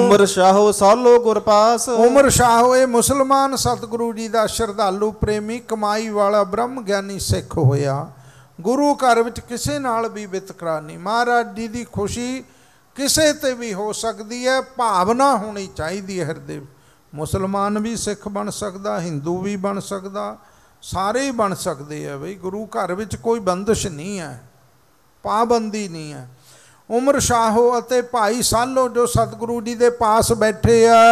ਉਮਰ ਸ਼ਾਹੋ ਸਾਲੋ ਗੁਰਪਾਸ। ਉਮਰ ਸ਼ਾਹੋ ਇਹ ਮੁਸਲਮਾਨ ਸਤਿਗੁਰੂ ਜੀ ਦਾ ਸ਼ਰਧਾਲੂ ਪ੍ਰੇਮੀ ਕਮਾਈ ਵਾਲਾ ਬ੍ਰਹਮ ਗਿਆਨੀ ਸਿੱਖ ਹੋਇਆ। ਗੁਰੂ ਘਰ ਵਿੱਚ ਕਿਸੇ ਨਾਲ ਵੀ ਵਿਤਕਰਾ ਨਹੀਂ। ਮਹਾਰਾਜ ਜੀ ਦੀ ਖੁਸ਼ੀ ਕਿਸੇ ਤੇ ਵੀ ਹੋ ਸਕਦੀ ਹੈ, ਭਾਵਨਾ ਹੋਣੀ ਚਾਹੀਦੀ ਹੈ ਹਿਰਦੇ। ਮੁਸਲਮਾਨ ਵੀ ਸਿੱਖ ਬਣ ਸਕਦਾ, ਹਿੰਦੂ ਵੀ ਬਣ ਸਕਦਾ, ਸਾਰੇ ਹੀ ਬਣ ਸਕਦੇ ਆ ਬਈ। ਗੁਰੂ ਘਰ ਵਿੱਚ ਕੋਈ ਬੰਦਿਸ਼ ਨਹੀਂ ਹੈ, ਪਾਬੰਦੀ ਨਹੀਂ ਹੈ। ਉਮਰ ਸ਼ਾਹੋ ਅਤੇ ਭਾਈ ਸਾਲੋ ਜੋ ਸਤਿਗੁਰੂ ਜੀ ਦੇ ਪਾਸ ਬੈਠੇ ਆ,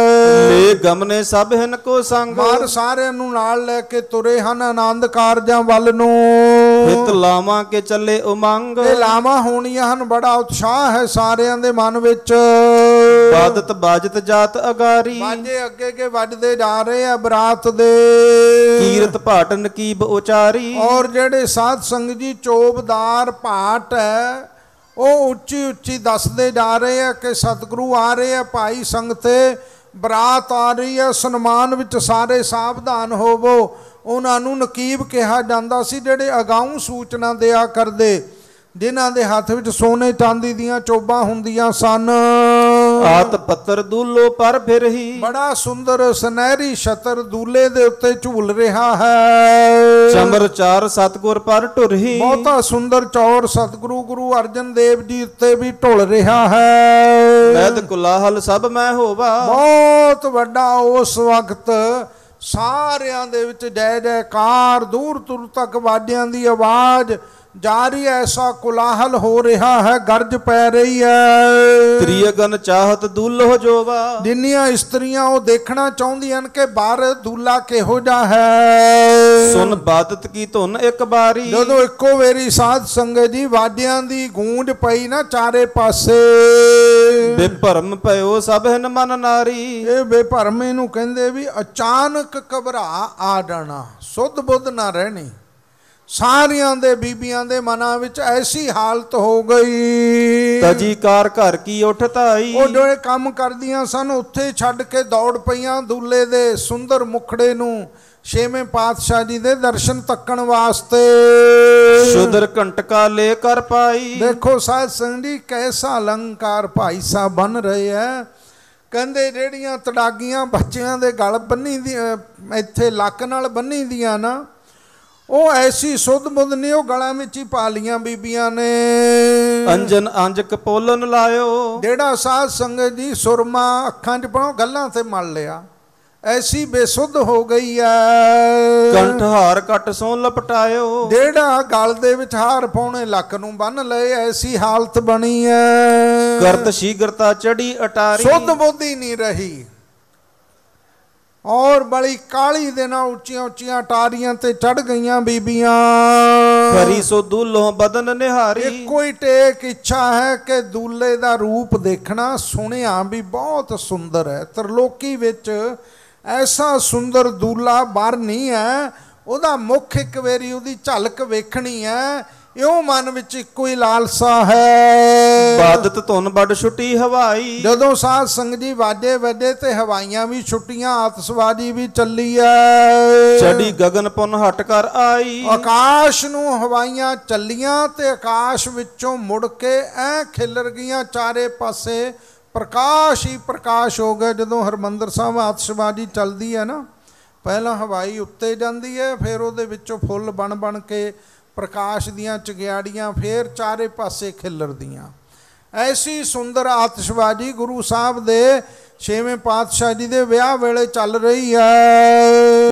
ਲੈ ਗਮਨੇ ਸਭ ਹਨ ਕੋ ਸੰਗ। ਮਾਰ ਸਾਰਿਆਂ ਨੂੰ ਨਾਲ ਲੈ ਕੇ ਤੁਰੇ ਹਨ ਆਨੰਦ ਕਾਰਜਾਂ ਵੱਲ ਨੂੰ। ਹਿਤ ਲਾਵਾਂ ਕੇ ਚੱਲੇ ਉਮੰਗ। ਇਹ ਲਾਵਾਂ ਹੋਣੀਆਂ ਹਨ, ਬੜਾ ਉਤਸ਼ਾਹ ਹੈ ਸਾਰਿਆਂ ਦੇ ਮਨ ਵਿੱਚ। ਬਾਦਤ ਬਾਜਤ ਜਾਤ ਅਗਾਰੀ। ਬਾਜੇ ਅੱਗੇ ਕੇ ਵੱਜਦੇ ਜਾ ਰਹੇ ਆ ਬਰਾਤ ਦੇ। ਕੀਰਤ ਭਾਟ ਨਕੀਬ ਉਚਾਰੀ। ਔਰ ਜਿਹੜੇ ਸਾਧ ਸੰਗਤ ਜੀ ਚੋਬਦਾਰ ਭਾਟ ਹੈ ਉਹ ਉੱਚੀ ਉੱਚੀ ਦੱਸਦੇ ਜਾ ਰਹੇ ਆ ਕਿ ਸਤਿਗੁਰੂ ਆ ਰਹੇ ਆ, ਭਾਈ ਸੰਗਤੇ ਬਰਾਤ ਆ ਰਹੀ ਹੈ, ਸਨਮਾਨ ਵਿੱਚ ਸਾਰੇ ਸਾਵਧਾਨ ਹੋਵੋ। ਉਹਨਾਂ ਨੂੰ ਨਕੀਬ ਕਿਹਾ ਜਾਂਦਾ ਸੀ, ਜਿਹੜੇ ਅਗਾਊਂ ਸੂਚਨਾ ਦਿਆ ਕਰਦੇ, ਜਿਨ੍ਹਾਂ ਦੇ ਹੱਥ ਵਿੱਚ ਸੋਨੇ ਚਾਂਦੀ ਦੀਆਂ ਚੋਬਾਂ ਹੁੰਦੀਆਂ ਸਨ। ਆਤ ਪੱਤਰ ਦੂਲੋ ਪਰ ਫਿਰ ਹੀ। ਬੜਾ ਸੁੰਦਰ ਸੁਨਹਿਰੀ ਛਤਰ ਦੂਲੇ ਦੇ ਉੱਤੇ ਝੂਲ ਰਿਹਾ ਹੈ। ਚਮਰ ਚਾਰ ਸਤਿਗੁਰ ਪਰ ਢੁਰਹੀ। ਬਹੁਤਾ ਸੁੰਦਰ ਚੌਰ ਸਤਿਗੁਰੂ ਗੁਰੂ ਅਰਜਨ ਦੇਵ ਜੀ ਉੱਤੇ ਵੀ ਢੁਲ ਰਿਹਾ ਹੈ। ਵੈਦ ਕੁਲਾਹਲ ਸਭ ਮੈਂ ਹੋਵਾ। ਬਹੁਤ ਵੱਡਾ ਉਸ ਵਕਤ ਸਾਰਿਆਂ ਦੇ ਵਿੱਚ ਜੈ ਜੈਕਾਰ, ਦੂਰ ਦੂਰ ਤੱਕ ਵਾਜਿਆਂ ਦੀ ਆਵਾਜ਼ ਜਾਰੀ, ਐਸਾ ਕੁਲਾਹਲ ਹੋ ਰਿਹਾ ਹੈ, ਗਰਜ ਪੈ ਰਹੀ ਹੈ। ਤ੍ਰਿਯਗਨ ਚਾਹਤ ਦੁਲਹ ਜੋਵਾ। ਜਿੰਨੀਆਂ ਇਸਤਰੀਆਂ ਉਹ ਦੇਖਣਾ ਚਾਹੁੰਦੀਆਂ ਕਿ ਬਾਹਰ ਦੂਲਾ ਕਿਹੋ ਜਿਹਾ ਹੈ। ਸੁਨ ਬਾਦਤ ਕੀ ਧੁਨ ਇੱਕ ਬਾਰੀ। ਜਦੋਂ ਇੱਕੋ ਵੇਰੀ ਸਾਧ ਸੰਗਤ ਜੀ ਵਾਜਿਆਂ ਦੀ ਗੂੰਜ ਪਈ ਨਾ ਚਾਰੇ ਪਾਸੇ, ਬੇਭਰਮ ਭਇਓ ਸਭ ਹਨ ਮਨ ਨਾਰੀ। ਇਹ ਬੇਭਰਮੇ ਨੂੰ ਕਹਿੰਦੇ ਵੀ ਅਚਾਨਕ ਘਬਰਾ ਆ ਜਾਣਾ, ਸੁੱਧ ਬੁੱਧ ਨਾ ਰਹਿਣੀ। ਸਾਰਿਆਂ ਦੇ ਬੀਬੀਆਂ ਦੇ ਮਨਾਂ ਵਿੱਚ ਐਸੀ ਹਾਲਤ ਹੋ ਗਈ। ਤਜੀ ਕਾਰ ਘਰ ਕੀ ਉੱਠ ਧਾਈ। ਉਹ ਜਿਹੜੇ ਕੰਮ ਕਰਦੀਆਂ ਸਨ ਉੱਥੇ ਛੱਡ ਕੇ ਦੌੜ ਪਈਆਂ ਦੂਲੇ ਦੇ ਸੁੰਦਰ ਮੁਖੜੇ ਨੂੰ ਛੇਵੇਂ ਪਾਤਸ਼ਾਹ ਜੀ ਦੇ ਦਰਸ਼ਨ ਤੱਕਣ ਵਾਸਤੇ। ਸ਼ੁਦਰ ਘੰਟਕਾ ਲੈ ਕਰ ਪਾਈ। ਦੇਖੋ ਸਾਧ ਸੰਗਤ ਜੀ ਕੈਸਾ ਅਲੰਕਾਰ ਭਾਈ ਸਾਹਿਬ ਬਣ ਰਹੇ ਹੈ। ਕਹਿੰਦੇ ਜਿਹੜੀਆਂ ਤੜਾਗੀਆਂ ਬੱਚਿਆਂ ਦੇ ਗਲ ਬੰਨੀ ਦੀਆਂ, ਇੱਥੇ ਲੱਕ ਨਾਲ ਬੰਨੀ ਦੀਆਂ ਨਾ, ਉਹ ਐਸੀ ਸੁੱਧ ਬੁੱਧ ਨਹੀਂ, ਉਹ ਗਲਾਂ ਵਿੱਚ ਹੀ ਪਾ ਲੀਆਂ ਬੀਬੀਆਂ ਨੇ। ਅੰਜਨ ਅੰਜ ਕਪੋਲਨ ਲਾਇਓ। ਜਿਹੜਾ ਸਾਧ ਸੰਗਤ ਜੀ ਸੁਰਮਾ ਅੱਖਾਂ 'ਚ ਪਾਉ, ਗੱਲਾਂ ਤੇ ਮਲ ਲਿਆ, ਐਸੀ ਬੇਸੁੱਧ ਹੋ ਗਈ ਹੈ। ਕੰਠ ਹਾਰ ਕੱਟ ਸੋਂ ਲਪਟਾਇਓ। ਜਿਹੜਾ ਗਲ ਦੇ ਵਿੱਚ ਹਾਰ ਪਾਉਣੇ ਲੱਕ ਨੂੰ ਬੰਨ ਲਏ, ਐਸੀ ਹਾਲਤ ਬਣੀ ਹੈ। ਕਰਤ ਸ਼ੀਗਰਤਾ ਚੜੀ ਅਟਾਰੀ। ਸੁੱਧ ਬੁੱਧ ਹੀ ਨਹੀਂ ਰਹੀ। ਔਰ ਬੜੀ ਕਾਲੀ ਦੇ ਨਾਲ ਉੱਚੀਆਂ ਉੱਚੀਆਂ ਟਾਰੀਆਂ ਤੇ ਚੜ ਗਈਆਂ ਬੀਬੀਆਂ। ਕਰੀ ਸੋ ਦੂਲੋਂ ਬਦਨ ਨਿਹਾਰੀ। ਇੱਕੋ ਹੀ ਟੇਕ ਇੱਛਾ ਹੈ ਕਿ ਦੂਲੇ ਦਾ ਰੂਪ ਦੇਖਣਾ। ਸੁਣਿਆ ਵੀ ਬਹੁਤ ਸੁੰਦਰ ਹੈ, ਤਰਲੋਕੀ ਵਿੱਚ ਐਸਾ ਸੁੰਦਰ ਦੂਲਾ ਬਾਹਰ ਨਹੀਂ ਹੈ। ਉਹਦਾ ਮੁੱਖ ਇੱਕ ਵਾਰੀ ਉਹਦੀ ਝਲਕ ਵੇਖਣੀ ਹੈ, ਇਉਂ ਮਨ ਵਿੱਚ ਇੱਕੋ ਹੀ ਲਾਲਸਾ ਹੈ। ਬਾਦਤ ਧੁਨ ਬੜ ਛੁੱਟੀ ਹਵਾਈ। ਜਦੋਂ ਸਾਧ ਸੰਗਤ ਜੀ ਵਾਜੇ ਵੱਜੇ ਤੇ ਹਵਾਈਆਂ ਵੀ ਛੁੱਟੀਆਂ, ਆਤਿਸ਼ਬਾਜ਼ੀ ਵੀ ਚੱਲੀ ਹੈ। ਚੜੀ ਗਗਨ ਪੁਨ ਹਟ ਕਰ ਆਈ। ਆਕਾਸ਼ ਨੂੰ ਹਵਾਈਆਂ ਚੱਲੀਆਂ ਤੇ ਆਕਾਸ਼ ਵਿੱਚੋਂ ਮੁੜ ਕੇ ਐ ਖਿਲਰ ਗਈਆਂ ਚਾਰੇ ਪਾਸੇ, ਪ੍ਰਕਾਸ਼ ਹੀ ਪ੍ਰਕਾਸ਼ ਹੋ ਗਿਆ। ਜਦੋਂ ਹਰਿਮੰਦਰ ਸਾਹਿਬ ਆਤਿਸ਼ਬਾਜ਼ੀ ਚੱਲਦੀ ਹੈ ਨਾ, ਪਹਿਲਾਂ ਹਵਾਈ ਉੱਤੇ ਜਾਂਦੀ ਹੈ, ਫਿਰ ਉਹਦੇ ਵਿੱਚੋਂ ਫੁੱਲ ਬਣ ਬਣ ਕੇ ਪ੍ਰਕਾਸ਼ ਦੀਆਂ ਚੰਗਿਆੜੀਆਂ ਫੇਰ ਚਾਰੇ ਪਾਸੇ ਖਿਲਰਦੀਆਂ। ਐਸੀ ਸੁੰਦਰ ਆਤਿਸ਼ਬਾਜ਼ੀ ਗੁਰੂ ਸਾਹਿਬ ਦੇ ਛੇਵੇਂ ਪਾਤਸ਼ਾਹ ਜੀ ਦੇ ਵਿਆਹ ਵੇਲੇ ਚੱਲ ਰਹੀ ਹੈ।